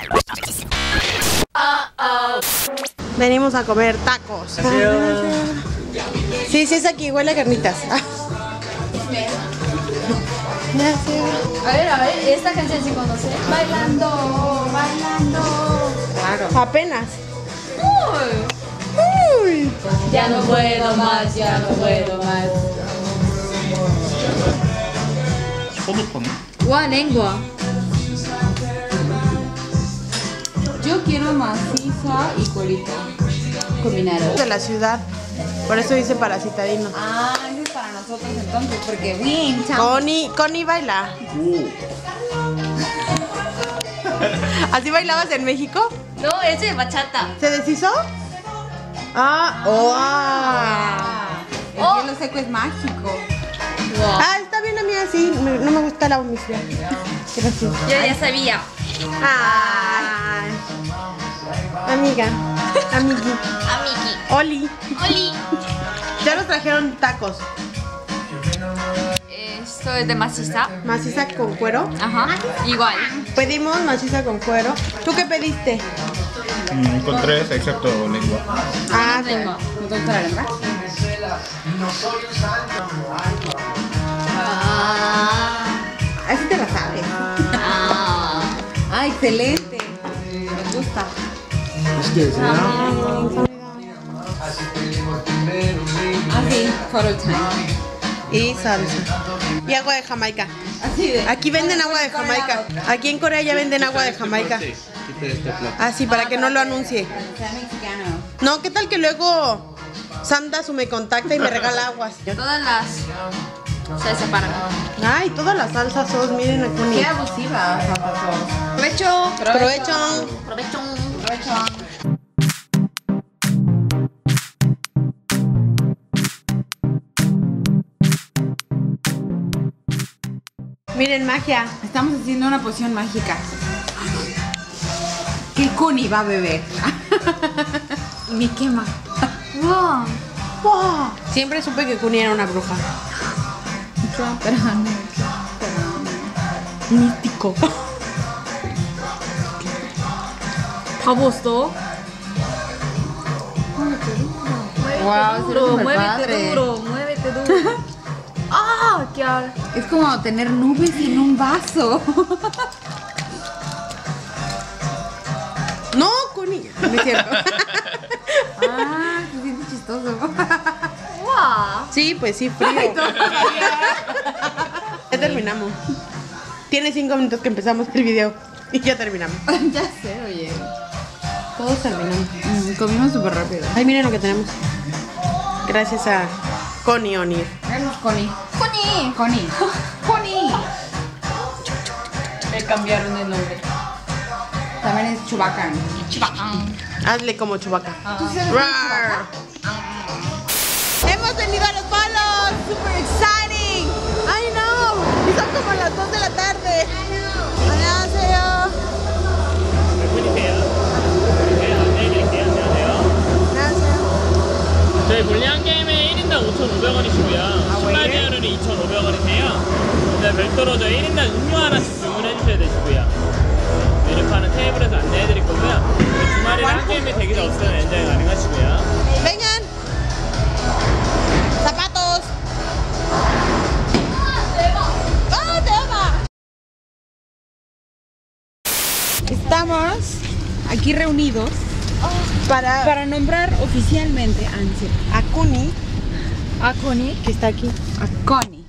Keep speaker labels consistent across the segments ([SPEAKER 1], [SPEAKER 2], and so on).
[SPEAKER 1] Venimos a comer tacos. Sí, sí es aquí, huele a carnitas.
[SPEAKER 2] A ver, esta canción se conoce. Bailando, bailando.
[SPEAKER 1] Claro. Apenas. Uy.
[SPEAKER 2] Ya no puedo más, ya no puedo más. Guau, lengua. Yo quiero maciza y colita. Combinado.
[SPEAKER 1] De la ciudad. Por eso dice parasitadino.
[SPEAKER 2] Ah, ese es para nosotros entonces, porque bien,
[SPEAKER 1] Connie baila. ¿Así bailabas en México?
[SPEAKER 2] No, ese es bachata.
[SPEAKER 1] ¿Se deshizo?
[SPEAKER 2] El hielo seco es mágico. Wow.
[SPEAKER 1] Está bien a mí así. No me gusta la omisión. Gracias.
[SPEAKER 2] Yo ya sabía.
[SPEAKER 1] Ay. Amiga. Amigui.
[SPEAKER 2] Amigui.
[SPEAKER 1] Oli.
[SPEAKER 2] Oli.
[SPEAKER 1] Ya nos trajeron tacos.
[SPEAKER 2] Esto es de maciza.
[SPEAKER 1] Maciza con cuero.
[SPEAKER 2] Ajá. Igual.
[SPEAKER 1] Pedimos maciza con cuero. ¿Tú qué pediste?
[SPEAKER 3] Con 3, excepto lengua.
[SPEAKER 2] Lengua.
[SPEAKER 1] ¿No te gusta la lengua? Así te la sabes.
[SPEAKER 2] Excelente. Me gusta. Así, photo time.
[SPEAKER 1] Y salsa. Y agua de Jamaica.
[SPEAKER 2] Así de.
[SPEAKER 1] Aquí venden agua de Jamaica. Aquí en Corea ya venden agua de Jamaica. Así, para que no lo anuncie.
[SPEAKER 2] Sea mexicano.
[SPEAKER 1] No, ¿qué tal que luego Samdasu me contacta y me regala aguas?
[SPEAKER 2] Todas las se separan.
[SPEAKER 1] Ay, todas las salsas son, miren aquí.
[SPEAKER 2] Qué abusiva. Provecho.
[SPEAKER 1] Provecho.
[SPEAKER 2] Provecho. Provecho.
[SPEAKER 1] Miren, magia.
[SPEAKER 2] Estamos haciendo una poción mágica. Que Connie va a beber. Y me quema. Wow.
[SPEAKER 1] Wow. Siempre supe que Kuni era una bruja. Místico.
[SPEAKER 2] ¿Fabusto?
[SPEAKER 1] Wow,
[SPEAKER 2] Duro, muévete duro, muévete duro. ¡Ah! ¡Qué ar... Es como tener nubes en un vaso.
[SPEAKER 1] No, Kuni. No es cierto.
[SPEAKER 2] Se siente chistoso.
[SPEAKER 1] Sí, pues sí, frío. Ya terminamos. Tiene 5 minutos que empezamos el video y ya terminamos.
[SPEAKER 2] Ya sé, oye.
[SPEAKER 1] Todos terminamos.
[SPEAKER 2] Comimos súper rápido.
[SPEAKER 1] Ay, miren lo que tenemos. Gracias a Connie Onir.
[SPEAKER 2] Gracias, Connie. ¡Connie! ¡Connie! ¡Connie!
[SPEAKER 4] Le cambiaron el nombre.
[SPEAKER 2] También es Chewbacca. Chewbacca.
[SPEAKER 1] Hazle como Chewbacca.
[SPEAKER 2] ¿Tú sabes
[SPEAKER 1] Rar. Hemos venido a Los Palos. Super exciting. I know. Y son como las 2 de la tarde. 안녕하세요. 안녕하세요.
[SPEAKER 4] 저희 볼링 게임에 1인당 5,500원이시고요. 신발 대여료는 2,500원이세요. 별도로 저희 1인당 음료 하나씩 주문해 주셔야 되시고요. 메뉴판은 테이블에서 안내해 드릴 거고요. 주말이나 한 게임이 되기도 없으면 엔저이 가능하시고요.
[SPEAKER 1] Vengan. Zapatos. ¡Ah, Deva!
[SPEAKER 2] Estamos aquí reunidos para nombrar oficialmente
[SPEAKER 1] a Kuni,
[SPEAKER 2] a Connie,
[SPEAKER 1] que está aquí.
[SPEAKER 2] a Connie.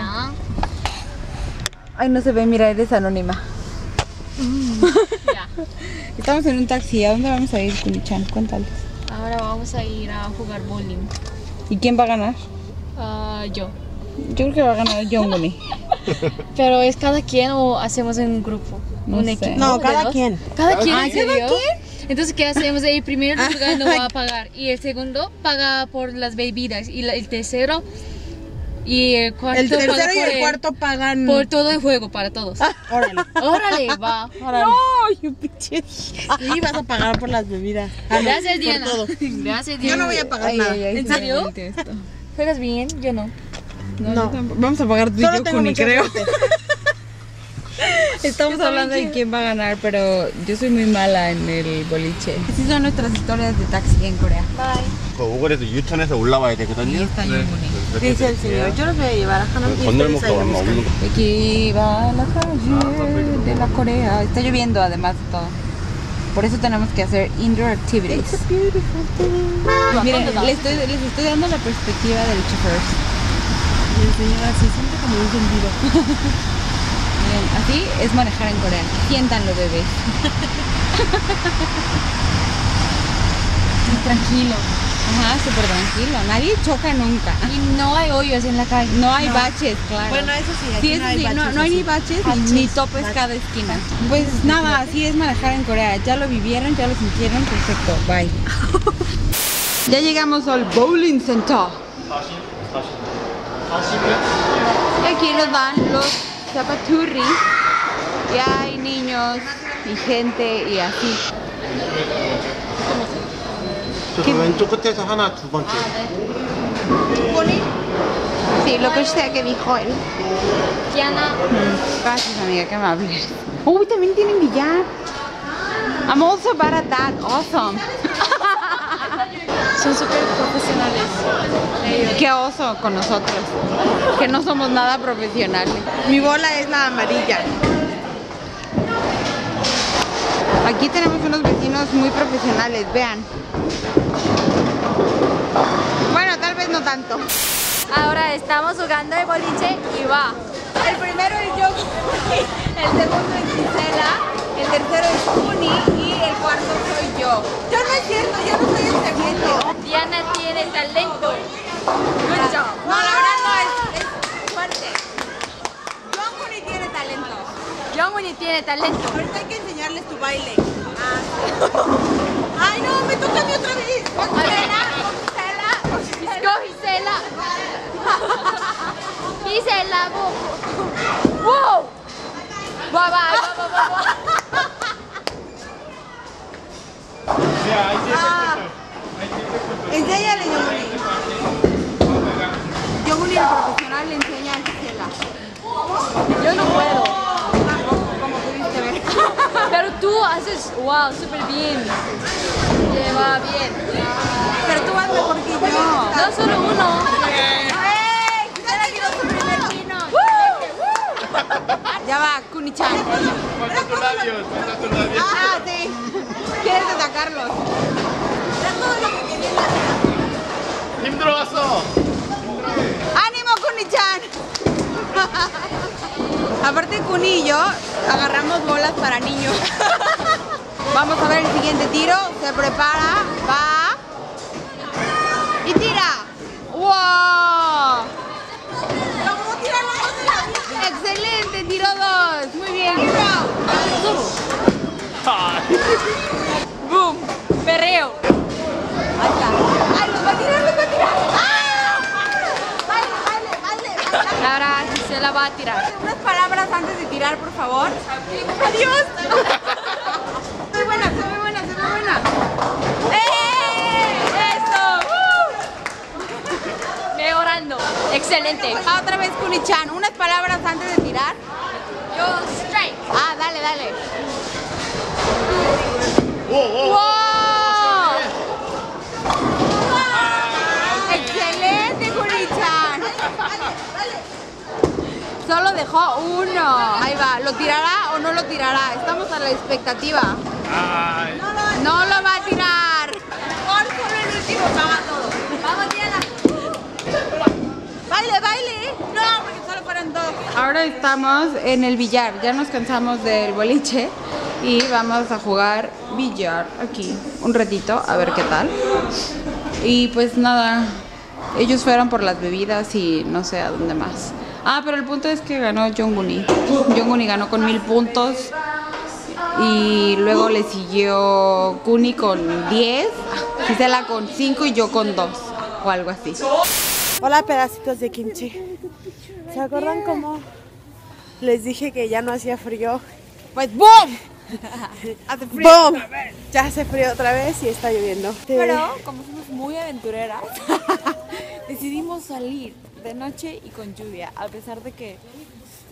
[SPEAKER 2] Ay, no se ve, mira, eres anónima.
[SPEAKER 5] Ya.
[SPEAKER 2] Estamos en un taxi. ¿A dónde vamos a ir, Kuni-chan? Cuéntales.
[SPEAKER 5] Ahora vamos a ir a jugar bowling.
[SPEAKER 2] ¿Y quién va a ganar?
[SPEAKER 5] Yo.
[SPEAKER 2] Yo creo que va a ganar Jonguni.
[SPEAKER 5] Pero es cada quien o hacemos en un grupo.
[SPEAKER 2] No
[SPEAKER 5] un
[SPEAKER 2] sé.
[SPEAKER 5] equipo.
[SPEAKER 1] No,
[SPEAKER 5] de
[SPEAKER 1] cada
[SPEAKER 5] dos?
[SPEAKER 1] quien.
[SPEAKER 5] Cada quien.
[SPEAKER 2] Ah,
[SPEAKER 5] ¿en
[SPEAKER 2] ¿cada
[SPEAKER 5] serio?
[SPEAKER 2] quien?
[SPEAKER 5] Entonces, ¿qué hacemos? El primero lugar no va a pagar. Y el segundo paga por las bebidas. Y el tercero y el cuarto
[SPEAKER 1] El
[SPEAKER 5] paga
[SPEAKER 1] tercero y
[SPEAKER 5] por
[SPEAKER 1] el cuarto pagan.
[SPEAKER 5] por todo el juego para todos.
[SPEAKER 1] Órale.
[SPEAKER 5] Órale, va. Órale.
[SPEAKER 1] No, you bitches. Y vas a pagar por las bebidas.
[SPEAKER 5] Gracias,
[SPEAKER 1] por
[SPEAKER 5] Diana.
[SPEAKER 1] todo.
[SPEAKER 5] Gracias,
[SPEAKER 1] Yo
[SPEAKER 5] Diana.
[SPEAKER 1] no voy a pagar nada.
[SPEAKER 5] ¿En serio? ¿Juegas bien? Yo no.
[SPEAKER 1] No.
[SPEAKER 2] Vamos a pagar tú y
[SPEAKER 1] Solo
[SPEAKER 2] yo,
[SPEAKER 1] tengo
[SPEAKER 2] Kuni,
[SPEAKER 1] mucha
[SPEAKER 2] creo.
[SPEAKER 1] suerte.
[SPEAKER 2] Estamos hablando de quién va a ganar, pero yo soy muy mala en el boliche. Así son nuestras historias de taxi en Corea.
[SPEAKER 6] 그 오거리에서 유턴해서 올라와야 되거든요.
[SPEAKER 1] Dice el señor, yo los voy a llevar a Hanam.
[SPEAKER 6] 건널목도 얼마 없는 거.
[SPEAKER 2] Aquí va la calle de la Corea. Está lloviendo además de todo. Por eso tenemos que hacer indoor activities. Miren, les estoy dando la perspectiva del chofer.
[SPEAKER 1] Y el señor así siente como un zumbido.
[SPEAKER 2] Miren, así es manejar en Corea. Siéntanlo, bebés.
[SPEAKER 5] Tranquilo.
[SPEAKER 2] Ajá, súper tranquilo. Nadie choca nunca.
[SPEAKER 5] Y no hay hoyos en la calle.
[SPEAKER 2] No hay baches, claro.
[SPEAKER 1] Bueno, eso sí, aquí
[SPEAKER 2] Sí, eso sí, no hay ni baches ni topes cada esquina. Pues nada, así es manejar en Corea. Ya lo vivieron, ya lo sintieron, perfecto. Bye. Ya llegamos al bowling center. Y aquí nos dan los zapaturri. Y hay niños y gente y así.
[SPEAKER 6] 저 왼쪽 끝에서 하나 두 번째.
[SPEAKER 2] Sí, lo que sea que dijo él.
[SPEAKER 5] Diana.
[SPEAKER 2] Gracias, amiga, qué amable. Uy, también tienen billar. I'm also bad at that. Awesome.
[SPEAKER 5] Son súper profesionales.
[SPEAKER 2] Qué oso con nosotros, que no somos nada profesionales.
[SPEAKER 1] Mi bola es la amarilla.
[SPEAKER 2] Aquí tenemos unos vecinos muy profesionales, vean. Bueno, tal vez no tanto.
[SPEAKER 5] Ahora estamos jugando de boliche y va.
[SPEAKER 2] El primero es yo, el segundo es Gisela, el tercero es Kuni y el cuarto soy yo. Yo no es cierto, yo no soy el segundo.
[SPEAKER 5] Diana tiene talento.
[SPEAKER 2] No, la verdad no es fuerte. Kuni tiene talento.
[SPEAKER 5] Jongwon tiene talento.
[SPEAKER 1] Ahorita hay que enseñarles tu baile. Ay, no, me toca a mí otra vez.
[SPEAKER 5] Go Gisela. Gisela. Wow. Va.
[SPEAKER 2] Enséñale, Yonguni. Yonguni, el profesional, le enseña a Gisela. Yo no puedo. Como pudiste ver.
[SPEAKER 5] Pero tú haces, wow, súper bien. Te va bien.
[SPEAKER 2] Pero tú vas mejor que yo.
[SPEAKER 5] No solo uno.
[SPEAKER 2] Gisela tiró su primer pino. Ya va, Kuni-chan.
[SPEAKER 3] Falta tus labios, falta tus labios.
[SPEAKER 2] Ah, sí. ¿Quieres atacarlos?
[SPEAKER 3] 힘들어갔어.
[SPEAKER 2] ¡Ánimo, Kuni-chan! Aparte, Kuni y yo agarramos bolas para niños. Vamos a ver el siguiente tiro. Se prepara, va y tira. ¡Wow! ¡Excelente! Tiró dos. Muy bien.
[SPEAKER 5] Boom. Perreo.
[SPEAKER 2] Ahí está. ¡Ay, los va a tirar, los va a tirar! ¡Ah! ¡Baile!
[SPEAKER 5] Ahora Gisela va a tirar.
[SPEAKER 2] Unas palabras antes de tirar, por favor. ¡Adiós! Soy buena, soy buena, soy buena.
[SPEAKER 5] ¡Eso! Mejorando. Excelente.
[SPEAKER 2] Ah, otra vez, Kuni-chan. Unas palabras antes de tirar.
[SPEAKER 5] Yo strike.
[SPEAKER 2] Ah, dale, dale.
[SPEAKER 3] 오.
[SPEAKER 2] ¡Wow! ¡Excelente, Kuni-chan! Solo dejó uno. Ahí va. ¿Lo tirará o no lo tirará? Estamos a la expectativa.
[SPEAKER 3] Ay.
[SPEAKER 2] No lo va a tirar. Por solo el último paga todo. Vamos, Diana. Baile, baile. No, porque solo fueron dos. Ahora estamos en el billar. Ya nos cansamos del boliche y vamos a jugar billar aquí un ratito a ver qué tal. Y pues nada, ellos fueron por las bebidas y no sé a dónde más. Ah, pero el punto es que ganó Jonguni. Jonguni ganó con 1000 puntos. Y luego le siguió Kuni con 10, Gisela con 5 y yo con 2 o algo así.
[SPEAKER 1] Hola, pedacitos de kimchi. ¿Se acuerdan cómo les dije que ya no hacía frío?
[SPEAKER 2] Pues ¡boom! Hace frío
[SPEAKER 1] ¡Boom!
[SPEAKER 2] otra vez.
[SPEAKER 1] Ya hace frío otra vez y está lloviendo.
[SPEAKER 2] Pero como somos muy aventureras, decidimos salir de noche y con lluvia, a pesar de que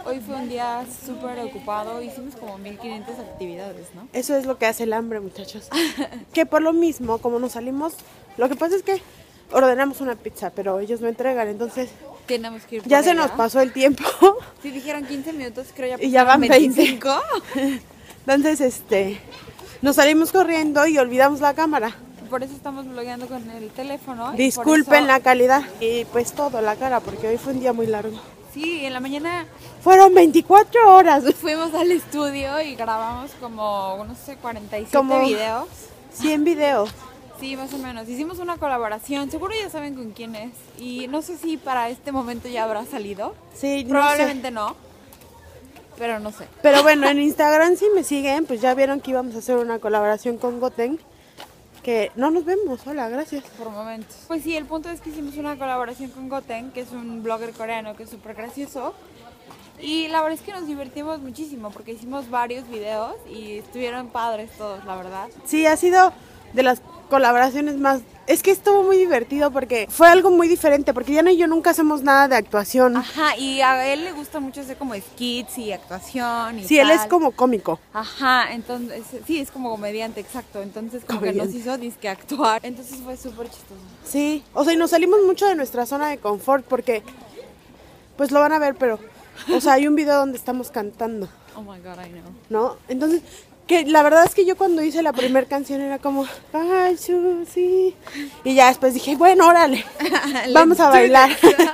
[SPEAKER 2] Hoy fue un día súper ocupado, hicimos como 1500 actividades, ¿no?
[SPEAKER 1] Eso es lo que hace el hambre, muchachos. Que por lo mismo, como nos salimos, lo que pasa es que ordenamos una pizza, pero ellos no entregan, entonces
[SPEAKER 2] Tenemos que ir por
[SPEAKER 1] ya se
[SPEAKER 2] ella.
[SPEAKER 1] nos pasó el tiempo.
[SPEAKER 2] Sí, dijeron 15 minutos, creo
[SPEAKER 1] Y ya van
[SPEAKER 2] 25.
[SPEAKER 1] Entonces, nos salimos corriendo y olvidamos la cámara.
[SPEAKER 2] Por eso estamos blogueando con el teléfono. y
[SPEAKER 1] Disculpen
[SPEAKER 2] por eso-
[SPEAKER 1] la calidad. Y pues todo, la cara, porque hoy fue un día muy largo.
[SPEAKER 2] Sí, en la mañana
[SPEAKER 1] Fueron 24 horas.
[SPEAKER 2] fuimos al estudio y grabamos como, no sé, 47
[SPEAKER 1] Como-
[SPEAKER 2] videos.
[SPEAKER 1] 100 videos.
[SPEAKER 2] Sí, más o menos. Hicimos una colaboración, seguro ya saben con quién es. Y no sé si para este momento ya habrá salido.
[SPEAKER 1] Sí, no sé.
[SPEAKER 2] Probablemente no. Pero no sé.
[SPEAKER 1] Pero bueno, en Instagram si me siguen, pues ya vieron que íbamos a hacer una colaboración con Goten. Que no nos vemos, hola, gracias.
[SPEAKER 2] Por momentos. Pues sí, el punto es que hicimos una colaboración con Goten, que es un blogger coreano que es súper gracioso. Y la verdad es que nos divertimos muchísimo porque hicimos varios videos y estuvieron padres todos, la verdad.
[SPEAKER 1] Sí, ha sido de las colaboraciones más... Es que estuvo muy divertido porque fue algo muy diferente, porque Diana y yo nunca hacemos nada de actuación.
[SPEAKER 2] Ajá, y a él le gusta mucho hacer como skits y actuación y
[SPEAKER 1] Sí, él es
[SPEAKER 2] tal.
[SPEAKER 1] como cómico.
[SPEAKER 2] Ajá, entonces, sí, es como comediante, exacto. Entonces como que nos hizo disque actuar. Entonces fue súper chistoso.
[SPEAKER 1] Sí, o sea, y nos salimos mucho de nuestra zona de confort porque, pues lo van a ver, pero, o sea, hay un video donde estamos cantando,
[SPEAKER 2] Oh my god, I know.
[SPEAKER 1] ¿no? Entonces, que la verdad es que yo cuando hice la primera canción era como, ay, Susi. Y ya después dije, bueno, órale, vamos a bailar.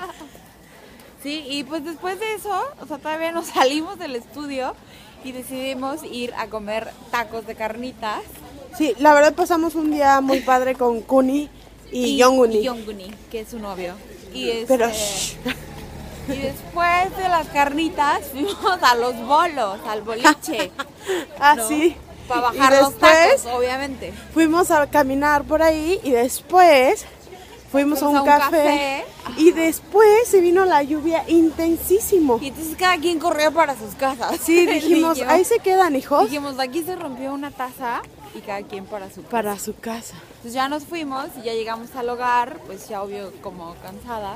[SPEAKER 2] Sí, y pues después de eso, o sea, todavía nos salimos del estudio y decidimos ir a comer tacos de carnitas.
[SPEAKER 1] Sí, la verdad pasamos un día muy padre con Kuni y Yonguni.
[SPEAKER 2] Y Yonguni, que es su novio. Y
[SPEAKER 1] Pero,
[SPEAKER 2] y después de las carnitas fuimos a los bolos, al boliche.
[SPEAKER 1] así.
[SPEAKER 2] Para bajar
[SPEAKER 1] Y
[SPEAKER 2] los
[SPEAKER 1] después
[SPEAKER 2] tacos, obviamente.
[SPEAKER 1] fuimos a caminar por ahí y después fuimos a un café. Y después se vino la lluvia intensísimo.
[SPEAKER 2] Y entonces cada quien corrió para sus casas.
[SPEAKER 1] Sí, dijimos, ahí se quedan, hijos.
[SPEAKER 2] Dijimos, aquí se rompió una taza y cada quien para su casa.
[SPEAKER 1] Para su casa.
[SPEAKER 2] Entonces ya nos fuimos y ya llegamos al hogar, pues ya obvio como cansadas.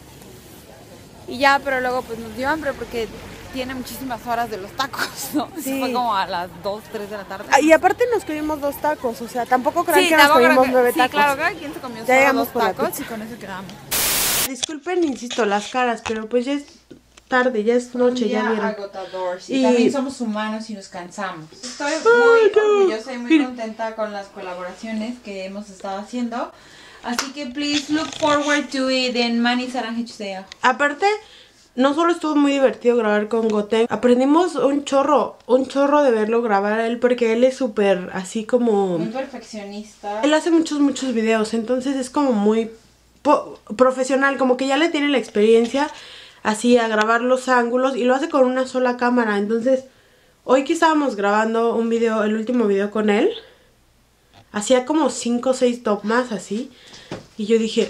[SPEAKER 2] Y ya, pero luego pues nos dio hambre porque tiene muchísimas horas de los tacos, ¿no?
[SPEAKER 1] Sí.
[SPEAKER 2] Fue como a las 2, 3 de la tarde.
[SPEAKER 1] Ah, y aparte nos comimos 2 tacos, o sea, tampoco crean
[SPEAKER 2] Sí,
[SPEAKER 1] que nos
[SPEAKER 2] tampoco creo
[SPEAKER 1] comimos
[SPEAKER 2] que-
[SPEAKER 1] 9
[SPEAKER 2] sí,
[SPEAKER 1] tacos.
[SPEAKER 2] claro, cada quien se comió
[SPEAKER 1] Ya
[SPEAKER 2] solo
[SPEAKER 1] llegamos
[SPEAKER 2] 2
[SPEAKER 1] por la
[SPEAKER 2] tacos
[SPEAKER 1] pizza.
[SPEAKER 2] y con eso quedamos.
[SPEAKER 1] Disculpen, insisto, las caras, pero pues ya es tarde, ya es noche, ya vieron.
[SPEAKER 2] agotador.
[SPEAKER 1] Y también
[SPEAKER 2] somos humanos y nos cansamos. Estoy
[SPEAKER 1] muy no.
[SPEAKER 2] orgullosa y muy contenta con las colaboraciones que hemos estado haciendo. Así que please look forward to it en Mani Sarang Hechuseo.
[SPEAKER 1] Aparte, no solo estuvo muy divertido grabar con Goten, aprendimos un chorro de verlo grabar a él, porque él es súper así como...
[SPEAKER 2] Muy perfeccionista.
[SPEAKER 1] Él hace muchos videos, entonces es como muy profesional, como que ya le tiene la experiencia así a grabar los ángulos y lo hace con una sola cámara. Entonces, hoy que estábamos grabando un video, el último video con él, hacía como 5 o 6 tomas así, y yo dije,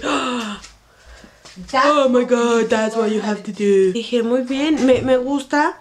[SPEAKER 1] oh my god, that's what you have to do. Dije, muy bien, me gusta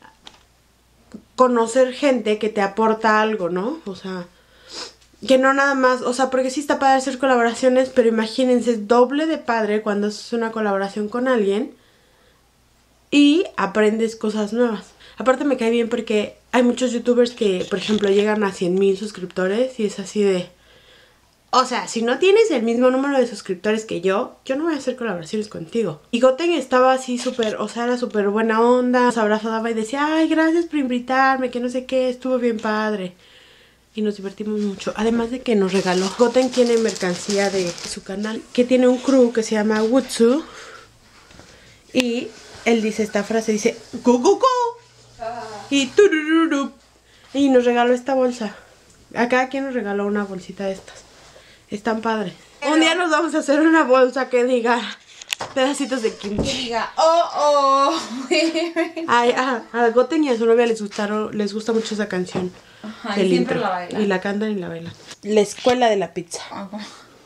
[SPEAKER 1] conocer gente que te aporta algo, ¿no? O sea, que no nada más, o sea, porque sí está padre hacer colaboraciones, pero imagínense, es doble de padre cuando haces una colaboración con alguien y aprendes cosas nuevas. Aparte me cae bien porque hay muchos youtubers que, por ejemplo, llegan a 100,000 suscriptores y es así de... O sea, si no tienes el mismo número de suscriptores que yo no voy a hacer colaboraciones contigo. Y Goten estaba así súper, o sea, era súper buena onda, nos abrazaba y decía, ay, gracias por invitarme, que no sé qué, estuvo bien padre. Y nos divertimos mucho. Además de que nos regaló. Goten tiene mercancía de su canal, que tiene un crew que se llama Wutsu. Y él dice esta frase, dice, go, go, go. Y turururu. Y nos regaló esta bolsa. A cada quien nos regaló una bolsita de estas. Están padres. Un día nos vamos a hacer una bolsa que diga pedacitos de kimchi.
[SPEAKER 2] Diga, oh.
[SPEAKER 1] Ay, a Goten y a su novia les gusta mucho esa canción.
[SPEAKER 2] Ajá,
[SPEAKER 1] El
[SPEAKER 2] y siempre
[SPEAKER 1] intro.
[SPEAKER 2] la bailan.
[SPEAKER 1] Y la cantan y la bailan. La escuela de la pizza.
[SPEAKER 2] Ajá.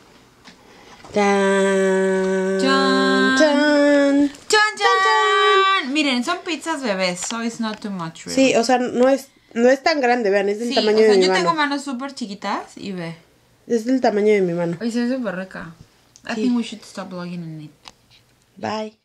[SPEAKER 1] Tan,
[SPEAKER 2] Chan.
[SPEAKER 1] tan.
[SPEAKER 2] ¡Chan, chan! Miren, son pizzas bebés, so it's not too much, really.
[SPEAKER 1] Sí, o sea, no es tan grande, vean, es del
[SPEAKER 2] Sí,
[SPEAKER 1] tamaño
[SPEAKER 2] o sea,
[SPEAKER 1] de mi
[SPEAKER 2] yo
[SPEAKER 1] mano.
[SPEAKER 2] tengo manos súper chiquitas y ve.
[SPEAKER 1] Es del tamaño de mi mano.
[SPEAKER 2] Ay, se ve súper rica. I think we should stop vlogging in it.
[SPEAKER 1] Bye.